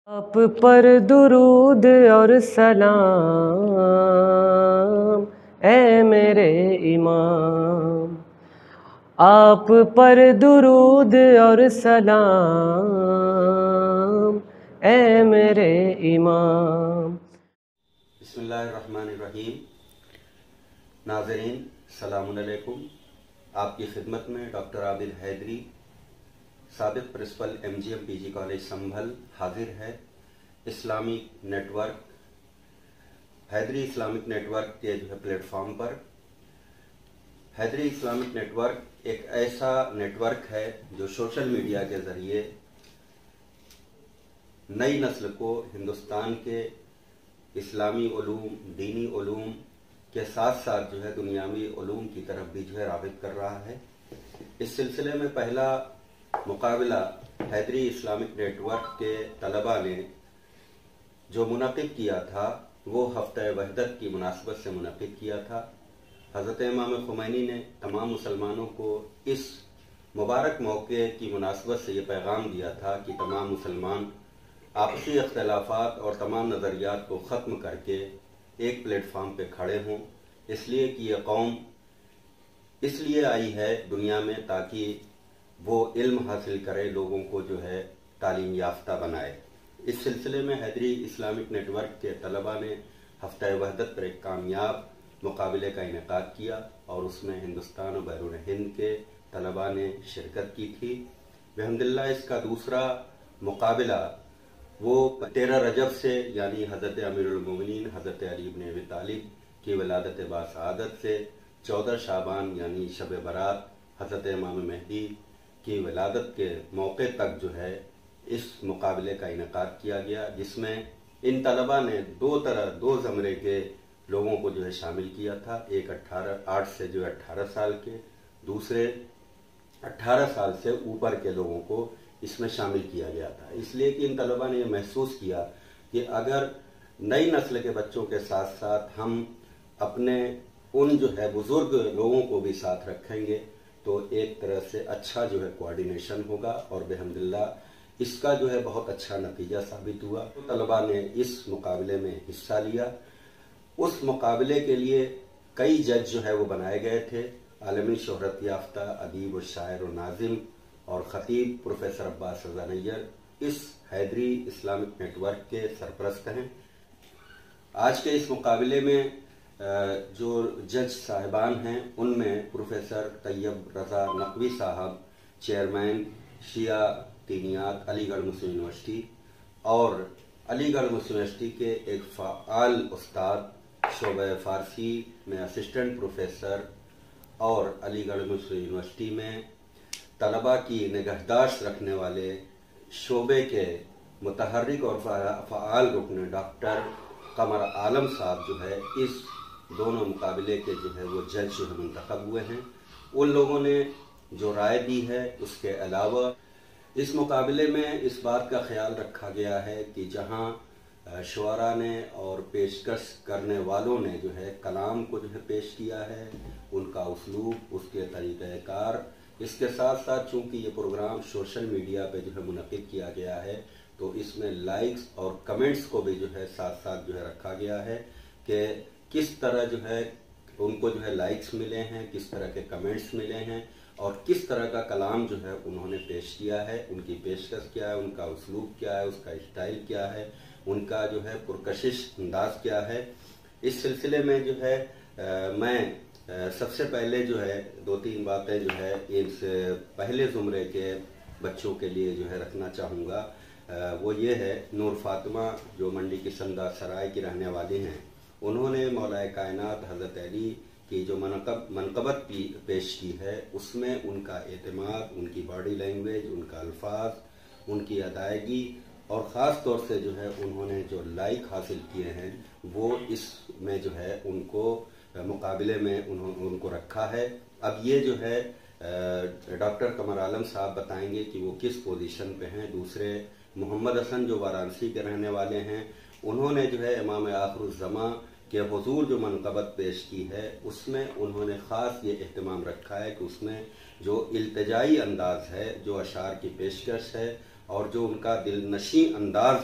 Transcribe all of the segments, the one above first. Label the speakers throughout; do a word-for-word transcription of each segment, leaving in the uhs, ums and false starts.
Speaker 1: آپ پر درود اور سلام اے میرے امام، آپ پر درود اور سلام اے میرے امام۔
Speaker 2: بسم اللہ الرحمن الرحیم۔ ناظرین السلام علیکم۔ آپ کی خدمت میں ڈاکٹر عابد حیدری، سابق principal M G M P G college Sambhal حاضر ہے۔ Islamic network Haidari Islamic network کے جو ہے پلیٹ فارم پر حیدری اسلامک نیٹ ورک ایک ایسا نیٹ ورک ہے جو سوشل میڈیا کے ذریعے نئی نسل کو ہندوستان کے اسلامی علوم، دینی علوم کے ساتھ ساتھ جو ہے دنیاوی علوم کی طرف بھی جو ہے راغب کر رہا ہے۔ اس سلسلے میں پہلا مقابلہ حیدری اسلامک نیٹ ورک کے طلباء نے جو منعقد کیا تھا وہ ہفتہ وحدت کی مناسبت سے منعقد کیا تھا۔ حضرت امام خمینی نے تمام مسلمانوں کو اس مبارک موقع کی مناسبت سے یہ پیغام دیا تھا کہ تمام مسلمان آپسی اختلافات اور تمام نظریات کو ختم کر کے ایک پلیٹ فارم پہ کھڑے ہوں، اس لیے کہ یہ قوم اس لیے آئی ہے دنیا میں تاکہ وہ علم حاصل کرے، لوگوں کو جو ہے تعلیم یافتہ بنائے۔ اس سلسلے میں حیدری اسلامک نیٹ ورک کے طلباء نے ہفتہ وحدت پر ایک کامیاب مقابلے کا انعقاد کیا اور اس میں ہندوستان و بیرون ہند کے طلباء نے شرکت کی تھی۔ بحمداللہ اس کا دوسرا مقابلہ وہ تیرہ رجب سے یعنی حضرت امیر المومنین حضرت علی بن ابی طالب کی ولادت باسعادت سے چودہ شعبان یعنی شب برات حضرت امام مہدی کی ولادت کے موقع تک جو ہے اس مقابلے کا انعقاد کیا گیا، جس میں ان طلباء نے دو طرح دو زمرے کے لوگوں کو جو ہے شامل کیا تھا، ایک اٹھارہ آٹھ سے جو ہے اٹھارہ سال کے، دوسرے اٹھارہ سال سے اوپر کے لوگوں کو اس میں شامل کیا گیا تھا، اس لیے کہ ان طلباء نے یہ محسوس کیا کہ اگر نئی نسل کے بچوں کے ساتھ ساتھ ہم اپنے ان جو ہے بزرگ لوگوں کو بھی ساتھ رکھیں گے تو ایک طرح سے اچھا جو ہے کوآرڈینیشن ہوگا، اور بحمداللہ اس کا جو ہے بہت اچھا نتیجہ ثابت ہوا۔ طلباء نے اس مقابلے میں حصہ لیا۔ اس مقابلے کے لیے کئی جج جو ہے وہ بنائے گئے تھے۔ عالمی شہرت یافتہ ادیب و شاعر و ناظم اور خطیب پروفیسر عباس رضا نیّر اس حیدری اسلامک نیٹ ورک کے سرپرست ہیں۔ آج کے اس مقابلے میں جو جج صاحبان ہیں ان میں پروفیسر طیب رضا نقوی صاحب، چیئرمین شیعہ دینیات علی گڑھ مسلم یونیورسٹی، اور علی گڑھ مسلم یونیورسٹی کے ایک فعال استاد شعبہ فارسی میں اسسٹنٹ پروفیسر اور علی گڑھ مسلم یونیورسٹی میں طلباء کی نگہداشت رکھنے والے شعبے کے متحرک اور فعال رکن ڈاکٹر قمر عالم صاحب جو ہے اس دونوں مقابلے کے جو ہے وہ جج جو ہے منتخب ہوئے ہیں۔ ان لوگوں نے جو رائے دی ہے اس کے علاوہ اس مقابلے میں اس بات کا خیال رکھا گیا ہے کہ جہاں شعراء نے اور پیشکش کرنے والوں نے جو ہے کلام کو جو ہے پیش کیا ہے، ان کا اسلوب، اس کے طریقہ کار، اس کے ساتھ ساتھ چونکہ یہ پروگرام سوشل میڈیا پہ جو ہے منعقد کیا گیا ہے تو اس میں لائکس اور کمنٹس کو بھی جو ہے ساتھ ساتھ جو ہے رکھا گیا ہے کہ کس طرح جو ہے ان کو جو ہے لائکس ملے ہیں، کس طرح کے کمنٹس ملے ہیں اور کس طرح کا کلام جو ہے انہوں نے پیش کیا ہے، ان کی پیشکش کیا ہے، ان کا اسلوب کیا ہے، اس کا اسٹائل کیا ہے، ان کا جو ہے پرکشش انداز کیا ہے۔ اس سلسلے میں جو ہے میں سب سے پہلے جو ہے دو تین باتیں جو ہے اس پہلے زمرے کے بچوں کے لیے جو ہے رکھنا چاہوں گا۔ وہ یہ ہے نور فاطمہ جو منڈی کسندہ سرائے کی رہنے والی ہیں، انہوں نے مولا کائنات حضرت علی کی جو منقب منقبت پیش کی ہے اس میں ان کا اعتماد، ان کی باڈی لینگویج، ان کا الفاظ، ان کی ادائیگی اور خاص طور سے جو ہے انہوں نے جو لائک حاصل کیے ہیں وہ اس میں جو ہے ان کو مقابلے میں انہوں ان کو رکھا ہے۔ اب یہ جو ہے ڈاکٹر قمر عالم صاحب بتائیں گے کہ وہ کس پوزیشن پہ ہیں۔ دوسرے محمد حسن جو وارانسی کے رہنے والے ہیں، انہوں نے جو ہے امام آخر الزماں کہ حضور جو منقبت پیش کی ہے اس میں انہوں نے خاص یہ اہتمام رکھا ہے کہ اس میں جو التجائی انداز ہے، جو اشعار کی پیشکش ہے اور جو ان کا دل نشیں انداز ہے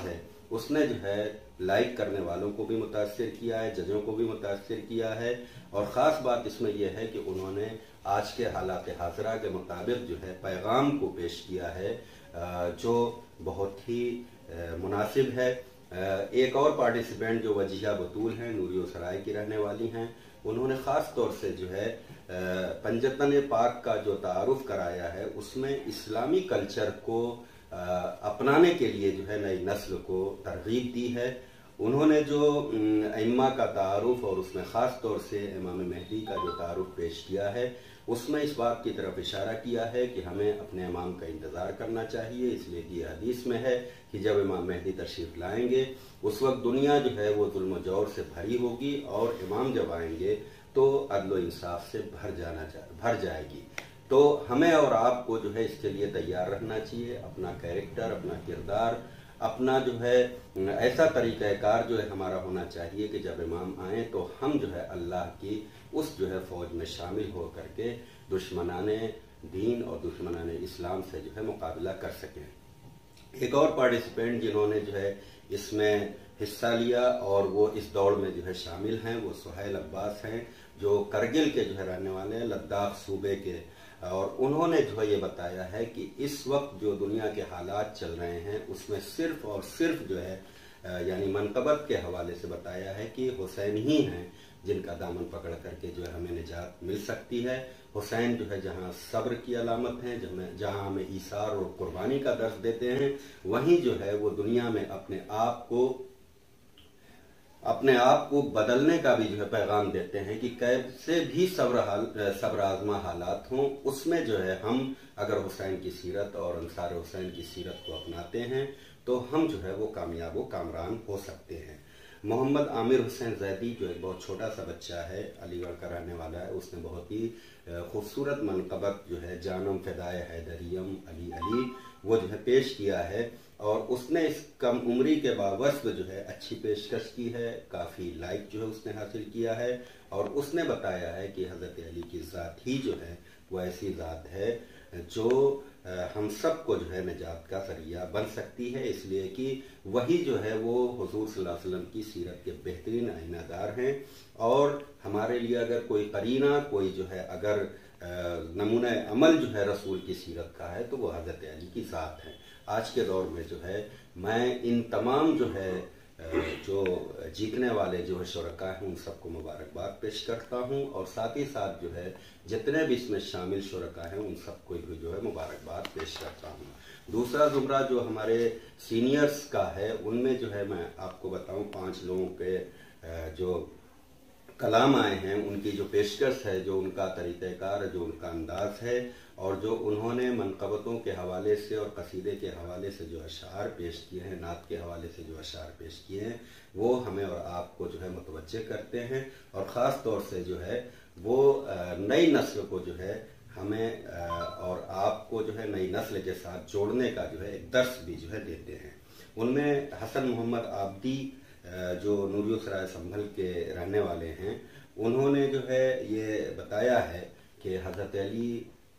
Speaker 2: اس نے جو ہے لائک کرنے والوں کو بھی متاثر کیا ہے، ججوں کو بھی متاثر کیا ہے، اور خاص بات اس میں یہ ہے کہ انہوں نے آج کے حالات حاضرہ کے مطابق جو ہے پیغام کو پیش کیا ہے جو بہت ہی مناسب ہے۔ ایک اور پارٹیسپینٹ جو وجیہہ بطول ہیں، نوریو سرائے کی رہنے والی ہیں، انہوں نے خاص طور سے جو ہے پنجتن پاک کا جو تعارف کرایا ہے اس میں اسلامی کلچر کو اپنانے کے لیے جو ہے نئی نسل کو ترغیب دی ہے۔ انہوں نے جو ائمہ کا تعارف اور اس میں خاص طور سے امام مہدی کا جو تعارف پیش کیا ہے اس میں اس بات کی طرف اشارہ کیا ہے کہ ہمیں اپنے امام کا انتظار کرنا چاہیے، اس لیے کہ حدیث میں ہے کہ جب امام مہدی تشریف لائیں گے اس وقت دنیا جو ہے وہ ظلم و جور سے بھری ہوگی، اور امام جب آئیں گے تو عدل و انصاف سے بھر جانا بھر جائے گی۔ تو ہمیں اور آپ کو جو ہے اس کے لیے تیار رہنا چاہیے، اپنا کیریکٹر، اپنا کردار، اپنا جو ہے ایسا طریقہ کار جو ہے ہمارا ہونا چاہیے کہ جب امام آئیں تو ہم جو ہے اللہ کی اس جو ہے فوج میں شامل ہو کر کے دشمنان دین اور دشمنان اسلام سے جو ہے مقابلہ کر سکیں۔ ایک اور پارٹیسپینٹ جنہوں نے جو ہے اس میں حصہ لیا اور وہ اس دوڑ میں جو ہے شامل ہیں وہ سہیل عباس ہیں، جو کرگل کے جو ہے رہنے والے ہیں، لداخ صوبے کے، اور انہوں نے جو ہے یہ بتایا ہے کہ اس وقت جو دنیا کے حالات چل رہے ہیں اس میں صرف اور صرف جو ہے یعنی منقبت کے حوالے سے بتایا ہے کہ حسین ہی ہیں جن کا دامن پکڑ کر کے جو ہے ہمیں نجات مل سکتی ہے۔ حسین جو ہے جہاں صبر کی علامت ہیں، جہاں ہمیں ایثار اور قربانی کا درس دیتے ہیں، وہیں جو ہے وہ دنیا میں اپنے آپ کو اپنے آپ کو بدلنے کا بھی جو ہے پیغام دیتے ہیں کہ کیسے بھی صبر حال صبر آزما حالات ہوں، اس میں جو ہے ہم اگر حسین کی سیرت اور انصار حسین کی سیرت کو اپناتے ہیں تو ہم جو ہے وہ کامیاب و کامران ہو سکتے ہیں۔ محمد عامر حسین زیدی جو ایک بہت چھوٹا سا بچہ ہے، علی گڑھ کا رہنے والا ہے، اس نے بہت ہی خوبصورت منقبت جو ہے جانم فدائے حیدریم علی علی وہ جو ہے پیش کیا ہے، اور اس نے اس کم عمری کے باوجود جو ہے اچھی پیشکش کی ہے، کافی لائک جو ہے اس نے حاصل کیا ہے، اور اس نے بتایا ہے کہ حضرت علی کی ذات ہی جو ہے وہ ایسی ذات ہے جو ہم سب کو جو ہے نجات کا ذریعہ بن سکتی ہے، اس لیے کہ وہی جو ہے وہ حضور صلی اللہ علیہ وسلم کی سیرت کے بہترین آئینہ دار ہیں، اور ہمارے لیے اگر کوئی قرینہ، کوئی جو ہے اگر نمونہ عمل جو ہے رسول کی سیرت کا ہے تو وہ حضرت علی کی ذات ہے۔ آج کے دور میں جو ہے میں ان تمام جو ہے جو جیتنے والے جو ہے شرکاء ہیں ان سب کو مبارکباد پیش کرتا ہوں، اور ساتھ ہی ساتھ جو ہے جتنے بھی اس میں شامل شرکاء ہیں ان سب کو بھی جو ہے مبارکباد پیش کرتا ہوں۔ دوسرا زمرہ جو ہمارے سینئرز کا ہے ان میں جو ہے میں آپ کو بتاؤں پانچ لوگوں کے جو کلام آئے ہیں، ان کی جو پیشکش ہے، جو ان کا طریقہ کار، جو ان کا انداز ہے، اور جو انہوں نے منقبتوں کے حوالے سے اور قصیدے کے حوالے سے جو اشعار پیش کیے ہیں، نعت کے حوالے سے جو اشعار پیش کیے ہیں، وہ ہمیں اور آپ کو جو ہے متوجہ کرتے ہیں، اور خاص طور سے جو ہے وہ نئی نسل کو جو ہے ہمیں اور آپ کو جو ہے نئی نسل کے ساتھ جوڑنے کا جو ہے ایک درس بھی جو ہے دیتے ہیں۔ ان میں حسن محمد عابدی جو نوریو سرائے سنبھل کے رہنے والے ہیں، انہوں نے جو ہے یہ بتایا ہے کہ حضرت علی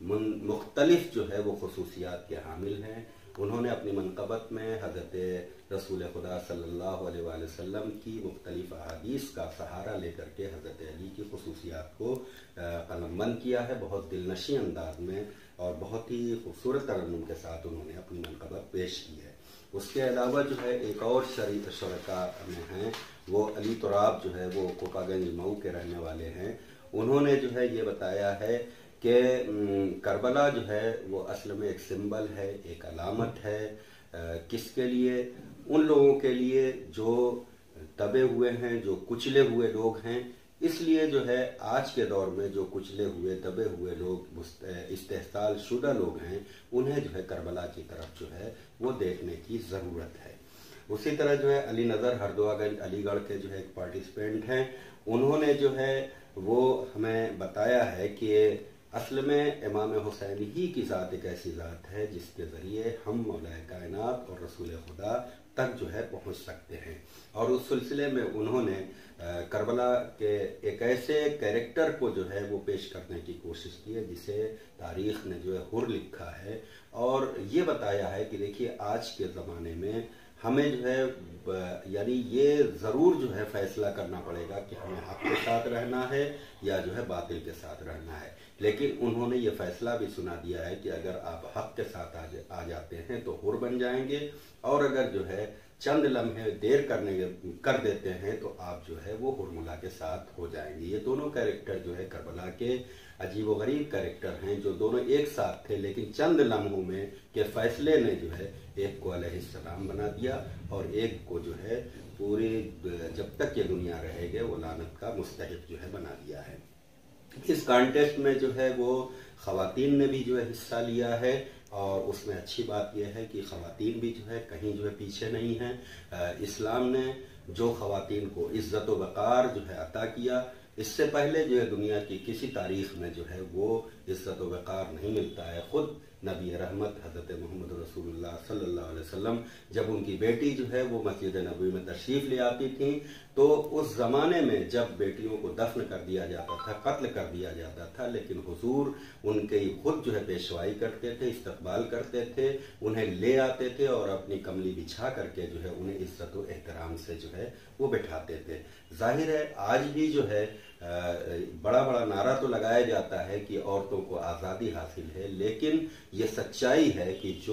Speaker 2: مختلف جو ہے وہ خصوصیات کے حامل ہیں۔ انہوں نے اپنی منقبت میں حضرت رسول خدا صلی اللہ علیہ وآلہ وسلم کی مختلف احادیث کا سہارا لے کر کے حضرت علی کی خصوصیات کو قلم بند کیا ہے، بہت دل نشیں انداز میں اور بہت ہی خوبصورت ترنم کے ساتھ انہوں نے اپنی منقبت پیش کی ہے۔ اس کے علاوہ جو ہے ایک اور شریف شرکاء میں ہیں، وہ علی تراب جو ہے وہ کوپا گنج مئو کے رہنے والے ہیں۔ انہوں نے جو ہے یہ بتایا ہے کہ کربلا جو ہے وہ اصل میں ایک سمبل ہے، ایک علامت ہے، کس کے لیے؟ ان لوگوں کے لیے جو دبے ہوئے ہیں، جو کچلے ہوئے لوگ ہیں۔ اس لیے جو ہے آج کے دور میں جو کچلے ہوئے دبے ہوئے لوگ استحصال شدہ لوگ ہیں، انہیں جو ہے کربلا کی طرف جو ہے وہ دیکھنے کی ضرورت ہے۔ اسی طرح جو ہے علی نظر ہردوا گنج علی گڑھ کے جو ہے ایک پارٹیسپینٹ ہیں، انہوں نے جو ہے وہ ہمیں بتایا ہے کہ اصل میں امام حسین ہی کی ذات ایک ایسی ذات ہے جس کے ذریعے ہم مولا کائنات اور رسول خدا تک جو ہے پہنچ سکتے ہیں، اور اس سلسلے میں انہوں نے کربلا کے ایک ایسے کیریکٹر کو جو ہے وہ پیش کرنے کی کوشش کی ہے جسے تاریخ نے جو ہے حر لکھا ہے، اور یہ بتایا ہے کہ دیکھیے آج کے زمانے میں ہمیں جو ہے یعنی یہ ضرور جو ہے فیصلہ کرنا پڑے گا کہ ہمیں حق کے ساتھ رہنا ہے یا جو ہے باطل کے ساتھ رہنا ہے. لیکن انہوں نے یہ فیصلہ بھی سنا دیا ہے کہ اگر آپ حق کے ساتھ آ جاتے ہیں تو حر بن جائیں گے، اور اگر جو ہے چند لمحے دیر کرنے کر دیتے ہیں تو آپ جو ہے وہ حرملا کے ساتھ ہو جائیں گے. یہ دونوں کیریکٹر جو ہے کربلا کے عجیب و غریب کیریکٹر ہیں، جو دونوں ایک ساتھ تھے لیکن چند لمحوں میں کے فیصلے نے جو ہے ایک کو علیہ السلام بنا دیا اور ایک کو جو ہے پوری جب تک یہ دنیا رہے گے وہ لعنت کا مستحق جو ہے بنا دیا ہے. اس کانٹیسٹ میں جو ہے وہ خواتین نے بھی جو ہے حصہ لیا ہے، اور اس میں اچھی بات یہ ہے کہ خواتین بھی جو ہے کہیں جو ہے پیچھے نہیں ہیں. اسلام نے جو خواتین کو عزت و وقار جو ہے عطا کیا، اس سے پہلے جو ہے دنیا کی کسی تاریخ میں جو ہے وہ عزت و وقار نہیں ملتا ہے. خود نبی رحمت حضرت محمد رسول اللہ صلی اللہ علیہ وسلم جب ان کی بیٹی جو ہے وہ مسجد نبوی میں تشریف لے آتی تھیں تو اس زمانے میں جب بیٹیوں کو دفن کر دیا جاتا تھا، قتل کر دیا جاتا تھا، لیکن حضور ان کے خود جو ہے پیشوائی کرتے تھے، استقبال کرتے تھے، انہیں لے آتے تھے اور اپنی کملی بچھا کر کے جو ہے انہیں عزت و احترام سے جو ہے وہ بٹھاتے تھے. ظاہر ہے آج بھی جو ہے بڑا بڑا نعرہ تو لگایا جاتا ہے کہ عورتوں کو آزادی حاصل ہے، لیکن یہ سچائی ہے کہ جو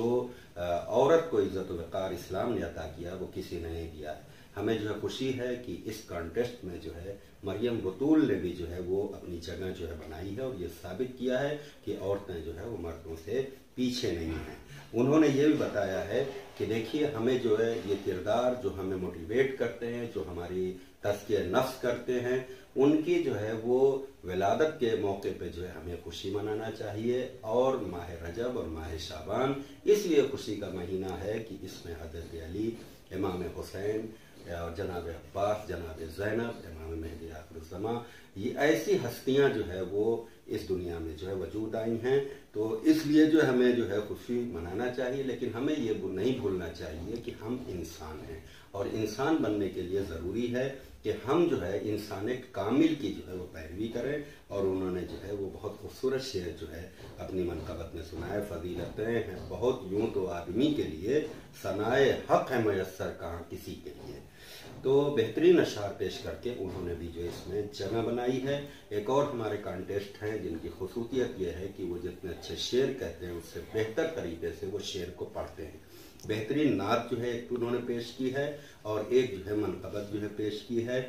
Speaker 2: عورت کو عزت و وقار اسلام نے عطا کیا وہ کسی نے نہیں دیا ہے. ہمیں جو ہے خوشی ہے کہ اس کانٹیسٹ میں جو ہے مریم بطول نے بھی جو ہے وہ اپنی جگہ جو ہے بنائی ہے اور یہ ثابت کیا ہے کہ عورتیں جو ہے وہ مردوں سے پیچھے نہیں ہیں. انہوں نے یہ بھی بتایا ہے کہ دیکھیے ہمیں جو ہے یہ کردار جو ہمیں موٹیویٹ کرتے ہیں، جو ہماری تزکیہ نفس کرتے ہیں، ان کی جو ہے وہ ولادت کے موقع پہ جو ہے ہمیں خوشی منانا چاہیے. اور ماہ رجب اور ماہ شعبان اس لیے خوشی کا مہینہ ہے کہ اس میں حضرت علی، امام حسین اور جناب عباس، جناب زینب، امام مہدی آخر الزماں، یہ ایسی ہستیاں جو ہے وہ اس دنیا میں جو ہے وجود آئی ہیں. تو اس لیے جو ہمیں جو ہے خوشی منانا چاہیے، لیکن ہمیں یہ نہیں بھولنا چاہیے کہ ہم انسان ہیں، اور انسان بننے کے لیے ضروری ہے کہ ہم جو ہے انسان کامل کی جو ہے وہ پیروی کریں. اور انہوں نے جو ہے وہ بہت خوبصورت شعر جو ہے اپنی منقبت میں سنائے، فضیلتیں ہیں بہت یوں تو آدمی کے لیے، ثنائے حق ہے میسر کہاں کسی کے لیے. تو بہترین اشعار پیش کر کے انہوں نے بھی جو اس میں جگہ بنائی ہے. ایک اور ہمارے کانٹیسٹ ہیں جن کی خصوصیت یہ ہے کہ وہ جتنے اچھے شعر کہتے ہیں اس سے بہتر طریقے سے وہ شعر کو پڑھتے ہیں. بہترین نعت جو ہے ایک انہوں نے پیش کی ہے اور ایک جو ہے منقبت جو ہے پیش کی ہے.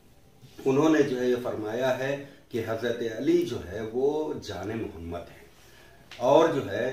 Speaker 2: انہوں نے جو ہے یہ فرمایا ہے کہ حضرت علی جو ہے وہ جان محمد ہے، اور جو ہے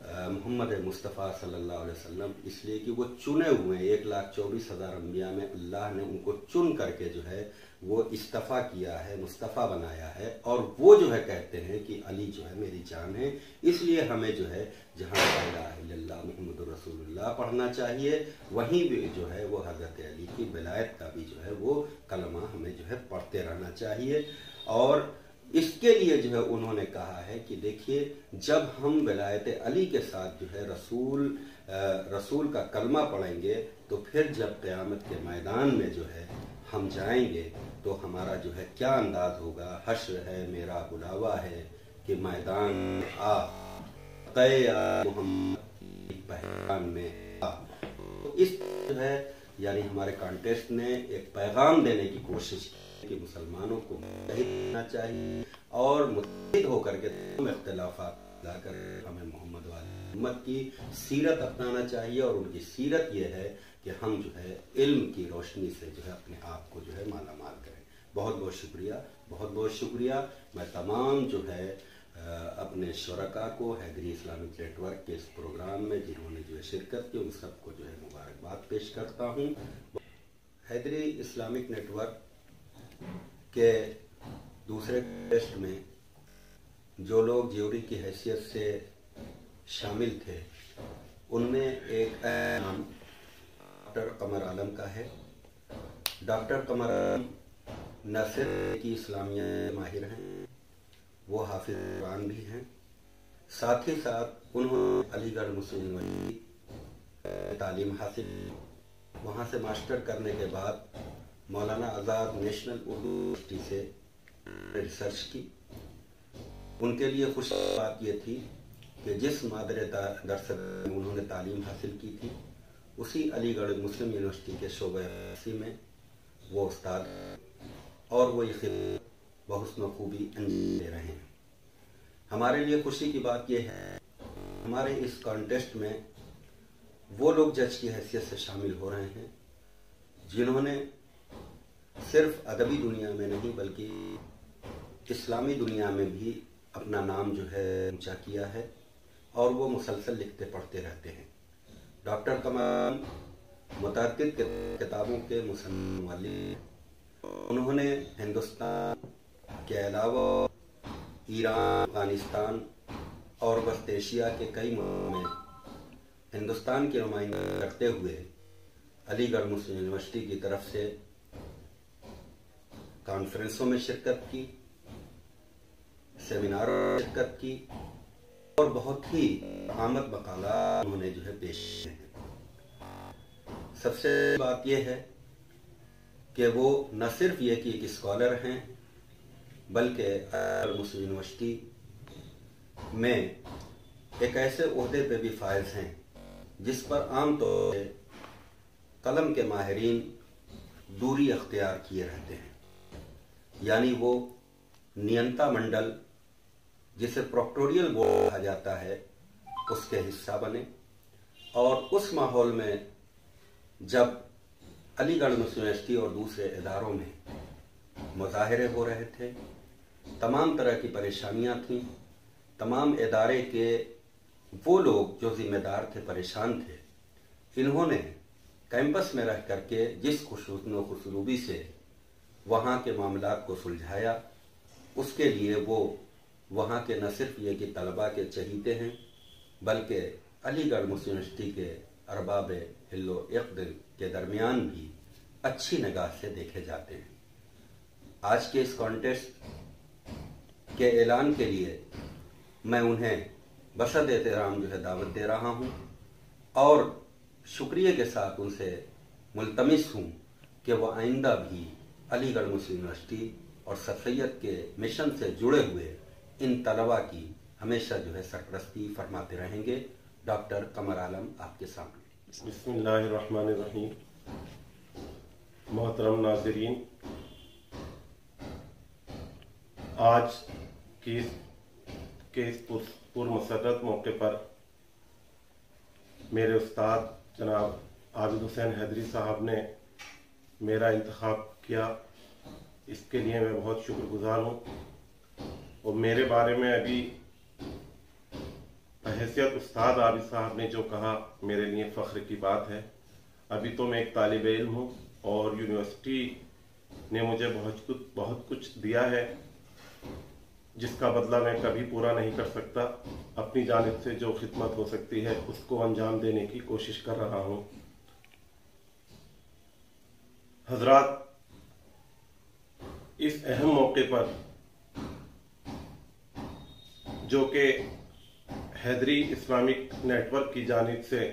Speaker 2: محمد مصطفیٰ صلی اللہ علیہ وسلم اس لیے کہ وہ چنے ہوئے ہیں. ایک لاکھ چوبیس ہزار انبیاء میں اللہ نے ان کو چن کر کے جو ہے وہ استفا کیا ہے، مصطفیٰ بنایا ہے، اور وہ جو ہے کہتے ہیں کہ علی جو ہے میری جان ہے. اس لیے ہمیں جو ہے جہاں لا الہ الا اللہ محمد رسول اللہ پڑھنا چاہیے، وہیں بھی جو ہے وہ حضرت علی کی ولایت کا بھی جو ہے وہ کلمہ ہمیں جو ہے پڑھتے رہنا چاہیے. اور اس کے لیے جو ہے انہوں نے کہا ہے کہ دیکھیے جب ہم ولایت علی کے ساتھ جو ہے رسول رسول کا کلمہ پڑھیں گے تو پھر جب قیامت کے میدان میں جو ہے ہم جائیں گے تو ہمارا جو ہے کیا انداز ہوگا. حشر ہے میرا بلاوا ہے کہ میدان آ قے محمد پہچان میں آ. تو اس جو ہے یعنی ہمارے کانٹیسٹ نے ایک پیغام دینے کی کوشش کی کہ مسلمانوں کو متحد ہونا چاہیے اور متحد ہو کر کے تمام اختلافات لا کر ہمیں محمد والی امت کی سیرت اپنانا چاہیے. اور ان کی سیرت یہ ہے کہ ہم جو ہے علم کی روشنی سے جو ہے اپنے آپ کو جو ہے مالا مال کریں. بہت بہت شکریہ، بہت بہت شکریہ. میں تمام جو ہے اپنے شرکاء کو حیدری اسلامک نیٹ ورک کے اس پروگرام میں جنہوں نے جو ہے شرکت کی ان سب کو جو ہے مبارکباد پیش کرتا ہوں. حیدری اسلامک نیٹ ورک کہ دوسرے ٹیسٹ میں جو لوگ جیوری کی حیثیت سے شامل تھے ان میں ایک نام ڈاکٹر قمر عالم کا ہے. ڈاکٹر قمر عالم نہ صرف کی اسلامیہ ماہر ہیں، وہ حافظ قرآن بھی ہیں، ساتھ ہی ساتھ انہوں نے علی گڑھ مسلم یونیورسٹی تعلیم حاصل کی. وہاں سے ماسٹر کرنے کے بعد مولانا آزاد نیشنل اردو یونیورسٹی سے ریسرچ کی. ان کے لیے خوش بات یہ تھی کہ جس مادر درس میں انہوں نے تعلیم حاصل کی تھی उसी अलीगढ़ मुस्लिम यूनिवर्सिटी के शोबे में वो उस्ताद और वो ये खिदमत बहुस्न खूबी अंजाम दे रहे हैं। हमारे लिए खुशी की बात यह है हमारे इस कॉन्टेस्ट में वो लोग जज की हैसियत से शामिल हो रहे हैं जिन्होंने सिर्फ अदबी दुनिया में नहीं बल्कि इस्लामी दुनिया में भी अपना नाम जो है ऊंचा किया है और वो मुसलसल लिखते पढ़ते रहते हैं। डॉक्टर कमर मुतअद्दिद किताबों के मुसन्निफ वाले, उन्होंने हिंदुस्तान के अलावा ईरान, अफगानिस्तान और वस्त एशिया के कई मुल्कों में हिंदुस्तान की नुमाइंदगी करते हुए अलीगढ़ मुस्लिम यूनिवर्सिटी की तरफ से कॉन्फ्रेंसों में शिरकत की, सेमिनारों में शिरकत की और बहुत ही आमद मकाला उन्होंने जो है पेश किए हैं। सबसे बात यह है कि वो न सिर्फ ये कि एक स्कॉलर हैं बल्कि अलीगढ़ मुस्लिम यूनिवर्सिटी में एक ऐसे ओहदे पे भी फाइज हैं जिस पर आमतौर पर कलम के माहिरीन दूरी अख्तियार किए रहते हैं, यानी वो नियंता मंडल जिसे प्रोक्टोरियल बोर्ड कहा जाता है उसके हिस्सा बने। और उस माहौल में जब अलीगढ़ मुस्लिम यूनिवर्सिटी और दूसरे इदारों में मुजाहिरे हो रहे थे, तमाम तरह की परेशानियां थीं, तमाम इदारे के वो लोग जो जिम्मेदार थे परेशान थे, इन्होंने कैंपस में रह करके जिस खुशूसनो खुशरूबी से वहाँ के मामलात को सुलझाया, उसके लिए वो वहाँ के न सिर्फ ये कि तलबा के चहीते हैं बल्कि अलीगढ़ मुस्लिम यूनिवर्सिटी के अरबाब हिल्लो इक़्द के दरमियान भी अच्छी निगाह से देखे जाते हैं। आज के इस कॉन्टेस्ट के ऐलान के लिए मैं उन्हें बसद एहतराम जो है दावत दे रहा हूँ और शुक्रिया के साथ उनसे मुल्तमिस हूँ कि वह आइंदा भी अलीगढ़ मुस्लिम यूनिवर्सिटी और सर सैयद के मिशन से जुड़े हुए इन तलबा की हमेशा जो है सरपरस्ती फरमाते रहेंगे। डॉक्टर कमर आलम आपके सामने।
Speaker 3: बिस्मिल्लाहिर्रहमानिर्रहीम। मोहतरम नाज़रीन, आज की के इस पुरमसरत मौके पर मेरे उस्ताद जनाब आबिद हुसैन हैदरी साहब ने मेरा इंतखाब किया, इसके लिए मैं बहुत शुक्रगुजार हूँ। और मेरे बारे में अभी हैसियत उस्ताद आबिद साहब ने जो कहा मेरे लिए फ़ख्र की बात है। अभी तो मैं एक तालिब इल्म हूँ और यूनिवर्सिटी ने मुझे बहुत कुछ बहुत कुछ दिया है जिसका बदला मैं कभी पूरा नहीं कर सकता। अपनी जानिब से जो खिदमत हो सकती है उसको अंजाम देने की कोशिश कर रहा हूँ। हजरात, इस अहम मौके पर जो कि हैदरी इस्लामिक नेटवर्क की जानिब से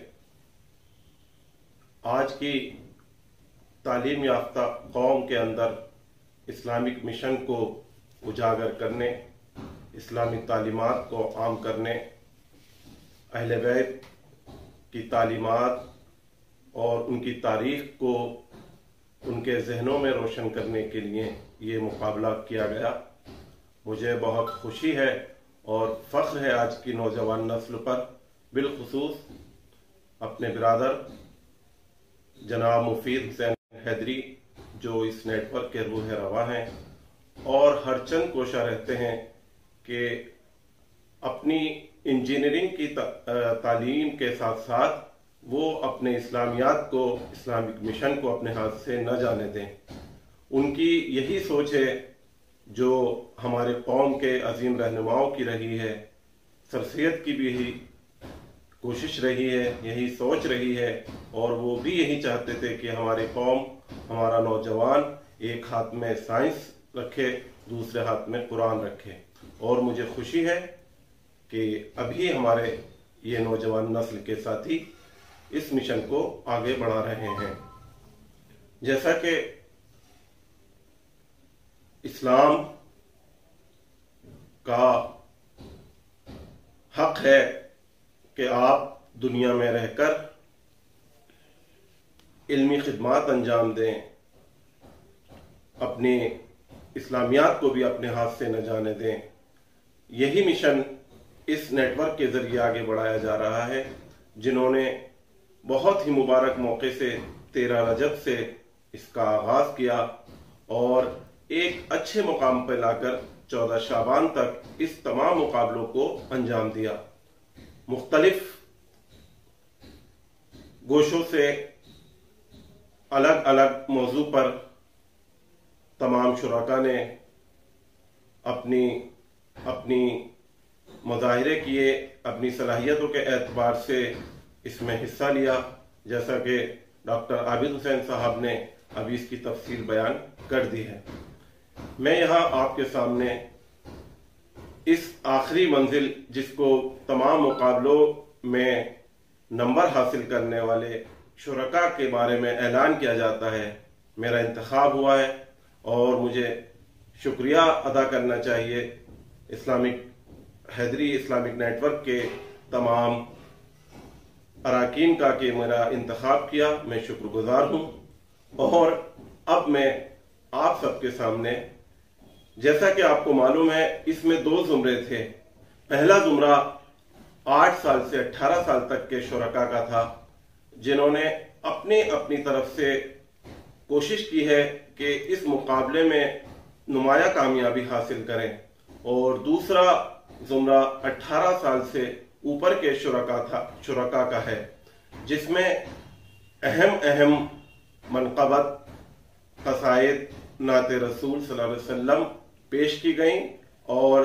Speaker 3: आज की तालीम याफ्ता कौम के अंदर इस्लामिक मिशन को उजागर करने, इस्लामिक तालीमात को आम करने, अहले बैत की तालीमात और उनकी तारीख को उनके जहनों में रोशन करने के लिए ये मुकाबला किया गया। मुझे बहुत खुशी है और फ़ख्र है आज की नौजवान नस्ल पर, बिलखुसूस अपने बिरादर जनाब मुफीद हुसैन हैदरी जो इस नेटवर्क के रूह रवा हैं और हर चंद कोशा रहते हैं कि अपनी इंजीनियरिंग की ता, तालीम के साथ साथ वो अपने इस्लामियात को, इस्लामिक मिशन को अपने हाथ से न जाने दें। उनकी यही सोच है जो हमारे कौम के अजीम रहनुमाओं की रही है, सर सैयद की भी यही कोशिश रही है, यही सोच रही है और वो भी यही चाहते थे कि हमारी कौम, हमारा नौजवान एक हाथ में साइंस रखे, दूसरे हाथ में कुरान रखे। और मुझे खुशी है कि अभी हमारे ये नौजवान नस्ल के साथी इस मिशन को आगे बढ़ा रहे हैं। जैसा कि इस्लाम का हक है कि आप दुनिया में रहकर علمی خدمات انجام دیں، اپنی اسلامیات کو بھی اپنے ہاتھ سے نہ جانے دیں۔ یہی مشن اس نیٹ ورک کے ذریعے آگے بڑھایا جا رہا ہے، جنہوں نے بہت ہی مبارک موقع سے تیرہ رجب سے اس کا آغاز کیا اور ایک اچھے مقام پہ لا کر چودہ شعبان تک اس تمام مقابلوں کو انجام دیا۔ مختلف گوشوں سے الگ الگ موضوع پر تمام شرکا نے اپنی اپنی مظاہرے کیے، اپنی صلاحیتوں کے اعتبار سے اس میں حصہ لیا، جیسا کہ ڈاکٹر عابد حسین صاحب نے ابھی اس کی تفصیل بیان کر دی ہے۔ میں یہاں آپ کے سامنے اس آخری منزل، جس کو تمام مقابلوں میں نمبر حاصل کرنے والے شرکا کے بارے میں اعلان کیا جاتا ہے، میرا انتخاب ہوا ہے، اور مجھے شکریہ ادا کرنا چاہیے Islamic Haidari Islamic network کے تمام اراکین کا کہ میرا انتخاب کیا۔ میں شکر گزار ہوں۔ اور اب میں آپ سب کے سامنے، جیسا کہ آپ کو معلوم ہے، اس میں دو زمرے تھے۔ پہلا زمرہ آٹھ سال سے اٹھارہ سال تک کے شرکا کا تھا، جنہوں نے اپنی اپنی طرف سے کوشش کی ہے کہ اس مقابلے میں نمایاں کامیابی حاصل کریں، اور دوسرا زمرہ اٹھارہ سال سے اوپر کے شرکا تھا شرکا کا ہے، جس میں اہم اہم منقبت، قصائد، نعت رسول صلی اللہ علیہ وسلم پیش کی گئیں، اور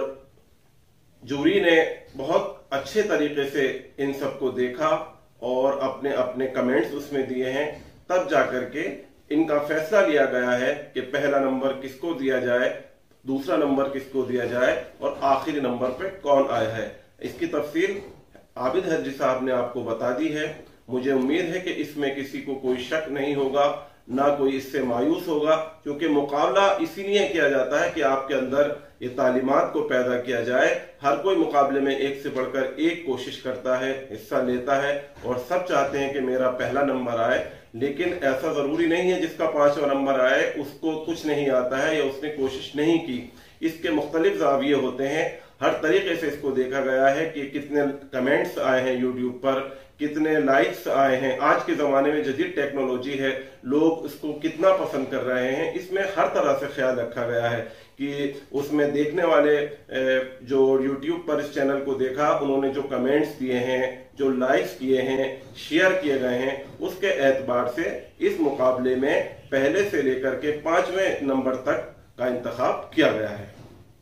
Speaker 3: جوری نے بہت اچھے طریقے سے ان سب کو دیکھا اور اپنے اپنے کمنٹس اس میں دیے ہیں۔ تب جا کر کے ان کا فیصلہ لیا گیا ہے کہ پہلا نمبر کس کو دیا جائے، دوسرا نمبر کس کو دیا جائے، اور آخری نمبر پہ کون آیا ہے۔ اس کی تفصیل عابد حیدری صاحب نے آپ کو بتا دی ہے۔ مجھے امید ہے کہ اس میں کسی کو کوئی شک نہیں ہوگا، نہ کوئی اس سے مایوس ہوگا، کیونکہ مقابلہ اسی لیے کیا جاتا ہے کہ آپ کے اندر یہ تعلیمات کو پیدا کیا جائے۔ ہر کوئی مقابلے میں ایک سے بڑھ کر ایک کوشش کرتا ہے، حصہ لیتا ہے، اور سب چاہتے ہیں کہ میرا پہلا نمبر آئے، لیکن ایسا ضروری نہیں ہے جس کا پانچواں نمبر آئے اس کو کچھ نہیں آتا ہے یا اس نے کوشش نہیں کی۔ اس کے مختلف زاویے ہوتے ہیں، ہر طریقے سے اس کو دیکھا گیا ہے کہ کتنے کمنٹس آئے ہیں یوٹیوب پر، کتنے لائکس آئے ہیں، آج کے زمانے میں جدید ٹیکنالوجی ہے، لوگ اس کو کتنا پسند کر رہے ہیں۔ اس میں ہر طرح سے خیال رکھا گیا ہے کہ اس میں دیکھنے والے جو یوٹیوب پر اس چینل کو دیکھا، انہوں نے جو کمنٹس دیے ہیں، جو لائکس کیے ہیں، شیئر کیے گئے ہیں، اس کے اعتبار سے اس مقابلے میں پہلے سے لے کر کے پانچویں نمبر تک کا انتخاب کیا گیا ہے۔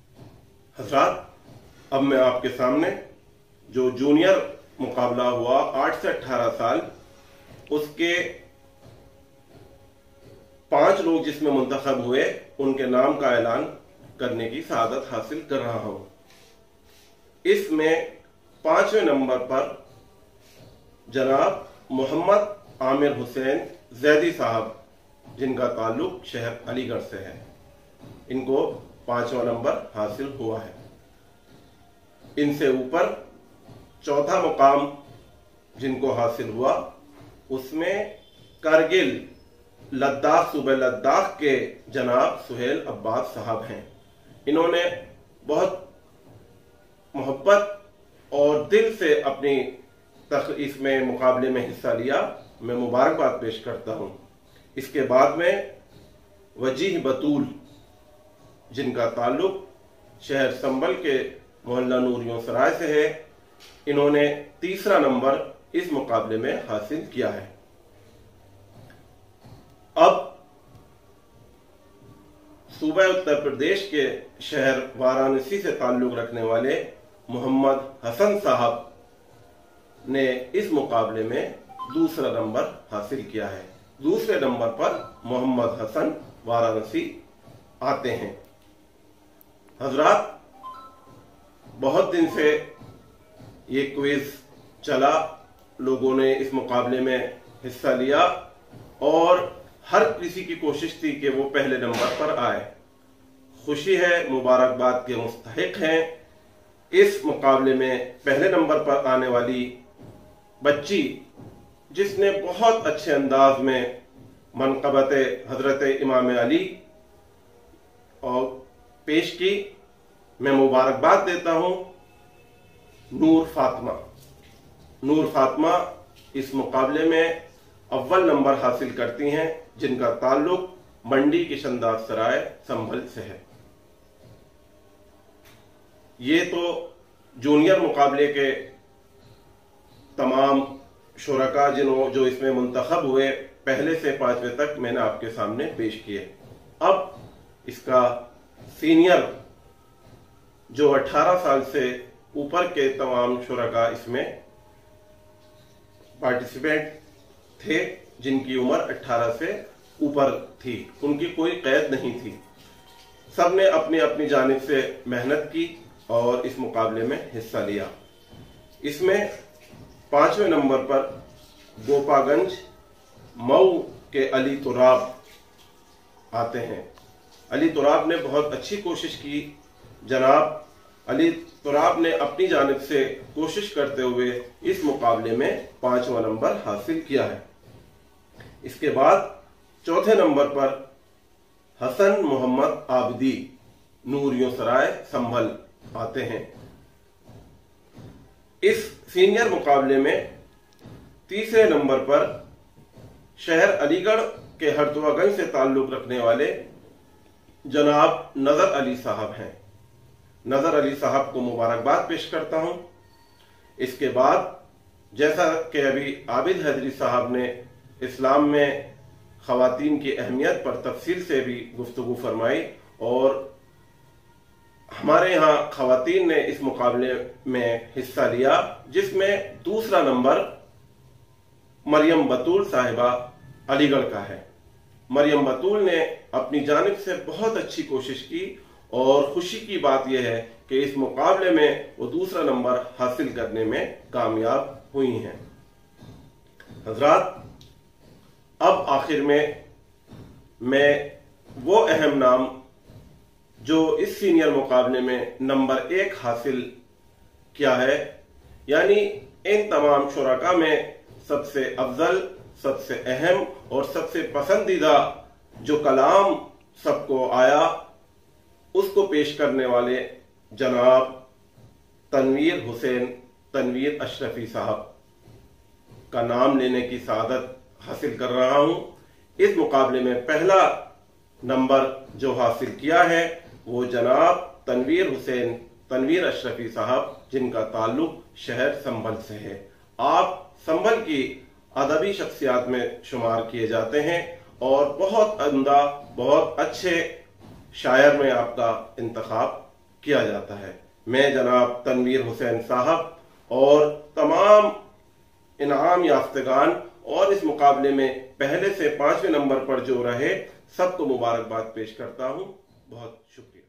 Speaker 3: حضرات، اب میں آپ کے سامنے جو جونیئر مقابلہ ہوا آٹھ سے اٹھارہ سال، اس کے پانچ لوگ جس میں منتخب ہوئے، ان کے نام کا اعلان کرنے کی سعادت حاصل کر رہا ہوں۔ اس میں پانچویں نمبر پر جناب محمد عامر حسین زیدی صاحب، جن کا تعلق شہر علی گڑھ سے ہے، ان کو پانچواں نمبر حاصل ہوا ہے۔ ان سے اوپر چوتھا مقام جن کو حاصل ہوا، اس میں کارگل لداخ صوبہ لداخ کے جناب سہیل عباس صاحب ہیں۔ انہوں نے بہت محبت اور دل سے اپنی اس میں مقابلے میں حصہ لیا، میں مبارکباد پیش کرتا ہوں۔ اس کے بعد میں وجیح بطول، جن کا تعلق شہر سنبل کے محلہ نوریوں سرائے سے ہے، انہوں نے تیسرا نمبر اس مقابلے میں حاصل کیا ہے۔ اب صوبہ اتر پردیش کے شہر وارانسی سے تعلق رکھنے والے محمد حسن صاحب نے اس مقابلے میں دوسرا نمبر حاصل کیا ہے۔ دوسرے نمبر پر محمد حسن وارانسی آتے ہیں۔ حضرات، بہت دن سے یہ کوئز چلا، لوگوں نے اس مقابلے میں حصہ لیا، اور ہر کسی کی کوشش تھی کہ وہ پہلے نمبر پر آئے۔ خوشی ہے، مبارکباد کے مستحق ہیں۔ اس مقابلے میں پہلے نمبر پر آنے والی بچی، جس نے بہت اچھے انداز میں मनक़बत हज़रत इमाम अली और पेश की। मैं मुबारकबाद देता हूँ नूर फातिमा। नूर फातिमा इस मुकाबले में अव्वल नंबर हासिल करती हैं, जिनका ताल्लुक मंडी किशनदार सराय संभल से है। ये तो जूनियर मुकाबले के तमाम शुरका जिन्हों जो इसमें मुंतखब हुए पहले से पांचवें तक मैंने आपके सामने पेश किए। अब इसका सीनियर जो अठारह साल से ऊपर के तमाम शुरका इसमें पार्टिसिपेंट थे, जिनकी उम्र अठारह से ऊपर थी, उनकी कोई कैद नहीं थी। सब ने अपनी अपनी जानिब से मेहनत की और इस मुकाबले में हिस्सा लिया। इसमें पांचवें नंबर पर गोपागंज मऊ के अली तुराब आते हैं। अली तुराब ने बहुत अच्छी कोशिश की। जनाब अली तुराब ने अपनी जानिब से कोशिश करते हुए इस मुकाबले में पांचवा नंबर हासिल किया है। इसके बाद चौथे नंबर पर हसन मोहम्मद आबदी नूरियों सराय संभल आते हैं। इस सीनियर मुकाबले में तीसरे नंबर पर शहर अलीगढ़ के हरदुआगंज से ताल्लुक रखने वाले जनाब नजर अली साहब हैं। नजर अली साहब को मुबारकबाद पेश करता हूं। इसके बाद जैसा कि अभी आबिद हैदरी साहब ने इस्लाम में ख़वातीन की अहमियत पर तफसील से भी गुफ्तगू फरमाई और हमारे यहाँ ख़वातीन ने इस मुकाबले में हिस्सा लिया, जिसमें दूसरा नंबर मरियम बतूल साहिबा अलीगढ़ का है। मरियम बतूल ने अपनी जानिब से बहुत अच्छी कोशिश की और खुशी की बात यह है कि इस मुकाबले में वो दूसरा नंबर हासिल करने में कामयाब हुई हैं। हजरात, अब आखिर में मैं वो अहम नाम जो इस सीनियर मुकाबले में नंबर एक हासिल किया है, यानी इन तमाम शुरका में सबसे अफजल, सबसे अहम और सबसे पसंदीदा जो कलाम सबको आया, उसको पेश करने वाले जनाब तनवीर हुसैन तनवीर अशरफी साहब का नाम लेने की सआदत हासिल कर रहा हूं। इस मुकाबले में पहला नंबर जो हासिल किया है वो जनाब तनवीर हुसैन तनवीर अशरफी साहब, जिनका ताल्लुक शहर संभल से है। आप संभल की अदबी शख्सियात में शुमार किए जाते हैं और बहुत उम्दा, बहुत अच्छे शायर में आपका इंतखाब किया जाता है। मैं जनाब तनवीर हुसैन साहब और तमाम इनाम याफ्तगान और इस मुकाबले में पहले से पांचवें नंबर पर जो रहे सबको मुबारकबाद पेश करता हूं। बहुत शुक्रिया।